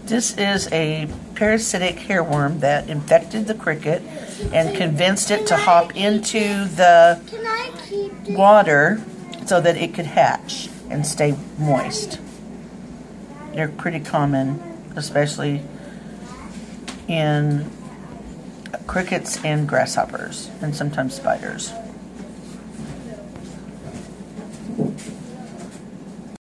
This is a parasitic hairworm that infected the cricket and convinced it to hop into the water so that it could hatch and stay moist. They're pretty common, especially in crickets and grasshoppers, and sometimes spiders.